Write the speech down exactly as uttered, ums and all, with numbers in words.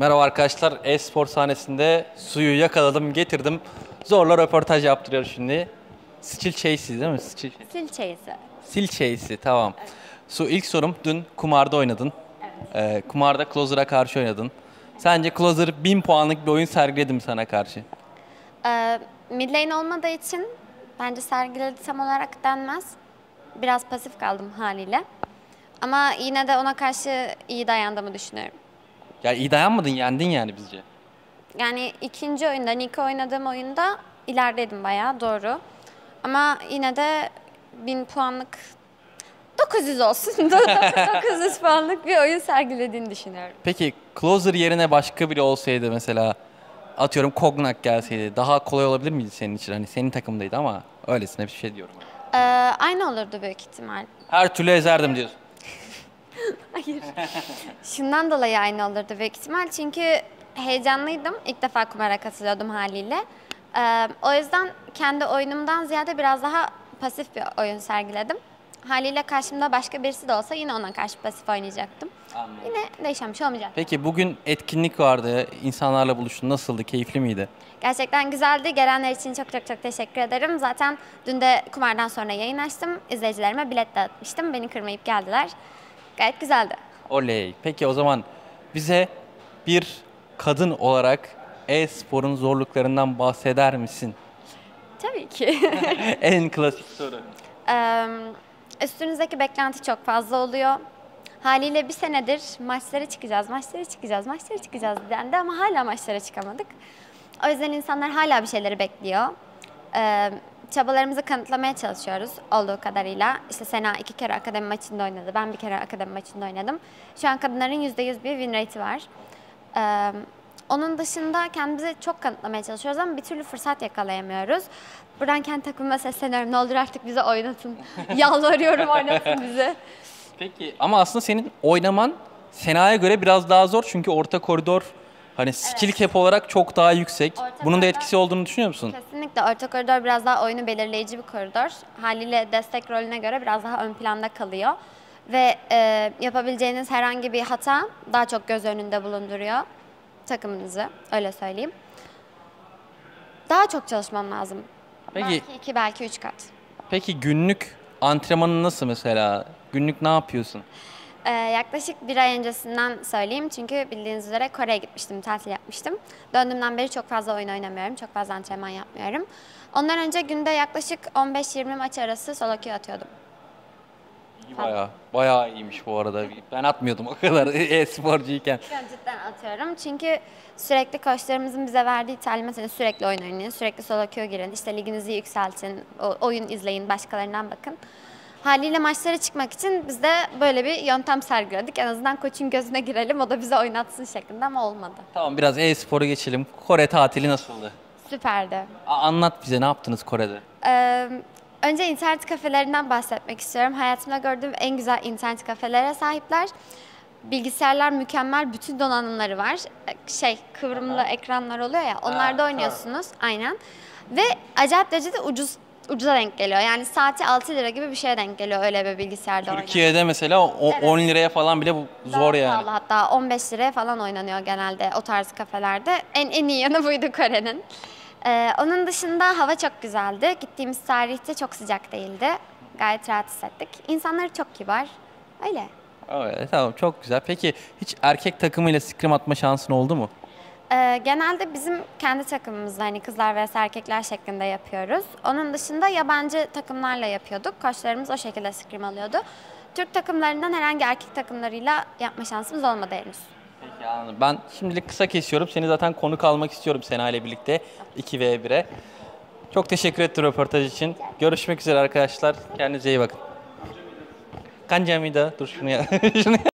Merhaba arkadaşlar, e-spor sahnesinde suyu yakaladım, getirdim. Zorla röportaj yaptırıyor şimdi. Still Chase'i değil mi? Still... Sil çeyizi. Still Chase'i, tamam. Evet. Su, ilk sorum, dün kumarda oynadın. Evet. Ee, kumarda Closer'a karşı oynadın. Sence Closer bin puanlık bir oyun sergiledi mi sana karşı? Ee, mid lane olmadığı için bence sergiledi tam olarak denmez. Biraz pasif kaldım haliyle. Ama yine de ona karşı iyi dayandığımı düşünüyorum. Ya iyi dayanmadın, yendin yani bizce. Yani ikinci oyunda, Niko oynadığım oyunda ilerideydim bayağı, doğru. Ama yine de bin puanlık, dokuz yüz olsun, dokuz yüz puanlık bir oyun sergilediğini düşünüyorum. Peki Closer yerine başka biri olsaydı mesela, atıyorum Cognac gelseydi daha kolay olabilir miydi senin için? Hani senin takımdaydı ama öylesine bir şey diyorum. Ee, aynı olurdu büyük ihtimal. Her türlü ezerdim diyorsun. Hayır. Şundan dolayı aynı olurdu büyük ihtimal. Çünkü heyecanlıydım. İlk defa kumara katılıyordum haliyle. Ee, o yüzden kendi oyunumdan ziyade biraz daha pasif bir oyun sergiledim. Haliyle karşımda başka birisi de olsa yine ona karşı pasif oynayacaktım. Anladım. Yine değişen bir şey olmayacak. Peki bugün etkinlik vardı. İnsanlarla buluştun. Nasıldı? Keyifli miydi? Gerçekten güzeldi. Gelenler için çok çok çok teşekkür ederim. Zaten dün de kumardan sonra yayın açtım. İzleyicilerime bilet dağıtmıştım. Beni kırmayıp geldiler. Gayet güzeldi. Oley. Peki o zaman bize bir kadın olarak e-sporun zorluklarından bahseder misin? Tabii ki. En klasik soru. Ee, üstünüzdeki beklenti çok fazla oluyor. Haliyle bir senedir maçlara çıkacağız, maçlara çıkacağız, maçlara çıkacağız dendi ama hala maçlara çıkamadık. O yüzden insanlar hala bir şeyleri bekliyor. Ee, çabalarımızı kanıtlamaya çalışıyoruz olduğu kadarıyla. İşte Sena iki kere akademi maçında oynadı, ben bir kere akademi maçında oynadım. Şu an kadınların yüzde yüz bir win rate'i var. Ee, onun dışında kendimizi çok kanıtlamaya çalışıyoruz ama bir türlü fırsat yakalayamıyoruz. Buradan kendi takımıma sesleniyorum. Ne olur artık bize oynatın. Yalvarıyorum, oynatın bizi. Peki ama aslında senin oynaman Sena'ya göre biraz daha zor çünkü orta koridor hani skill Evet. cap olarak çok daha yüksek. Orta Bunun da koridor- etkisi olduğunu düşünüyor musun? Kesinlikle orta koridor biraz daha oyunu belirleyici bir koridor. Haliyle destek rolüne göre biraz daha ön planda kalıyor. Ve e, yapabileceğiniz herhangi bir hata daha çok göz önünde bulunduruyor takımınızı, öyle söyleyeyim. Daha çok çalışmam lazım. Peki, Belki iki, belki üç kat. peki günlük antrenmanın nasıl mesela? Günlük ne yapıyorsun? Ee, yaklaşık bir ay öncesinden söyleyeyim çünkü bildiğiniz üzere Kore'ye gitmiştim, tatil yapmıştım. Döndüğümden beri çok fazla oyun oynamıyorum, çok fazla antrenman yapmıyorum. Ondan önce günde yaklaşık on beş yirmi maç arası solo queue atıyordum. İyi, bayağı, bayağı iyiymiş bu arada. Ben atmıyordum o kadar e-sporcuyken. Ben cidden atıyorum çünkü sürekli koçlarımızın bize verdiği talimat hani sürekli oyun oynayın, sürekli solo queue girin, işte liginizi yükseltin, oyun izleyin, başkalarından bakın. Haliyle maçlara çıkmak için biz de böyle bir yöntem sergiledik. En azından koçun gözüne girelim, o da bize oynatsın şeklinde ama olmadı. Tamam, biraz e-spora geçelim. Kore tatili nasıldı? Süperdi. A- anlat bize, ne yaptınız Kore'de? Ee, önce internet kafelerinden bahsetmek istiyorum. Hayatımda gördüğüm en güzel internet kafelere sahipler. Bilgisayarlar mükemmel, bütün donanımları var. Şey, kıvrımlı ekranlar oluyor ya, onlarda oynuyorsunuz. Aynen. Ve acayip derecede ucuz ucuza denk geliyor. Yani saati altı lira gibi bir şeye denk geliyor öyle bir bilgisayarda oynamak. Türkiye'de mesela o, Evet. on liraya falan bile bu zor Daha yani. pahalı, hatta on beş liraya falan oynanıyor genelde o tarz kafelerde. En en iyi yanı buydu Kore'nin. Ee, onun dışında hava çok güzeldi. Gittiğimiz tarihte çok sıcak değildi. Gayet rahat hissettik. İnsanları çok kibar. Öyle. Evet, tamam, çok güzel. Peki hiç erkek takımıyla scrim atma şansın oldu mu? Ee, genelde bizim kendi takımımızda hani kızlar ve erkekler şeklinde yapıyoruz. Onun dışında yabancı takımlarla yapıyorduk. Koçlarımız o şekilde scrim alıyordu. Türk takımlarından herhangi erkek takımlarıyla yapma şansımız olmadı henüz. Peki, anladım. Ben şimdilik kısa kesiyorum. Seni zaten konuk almak istiyorum Sena ile birlikte iki ve bire. Çok teşekkür ettim röportaj için. Görüşmek üzere arkadaşlar. Kendinize iyi bakın. Kancamida. Dur şunu ya. şunu ya.